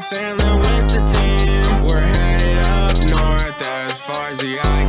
sailing with the team. We're headed up north as far as the eye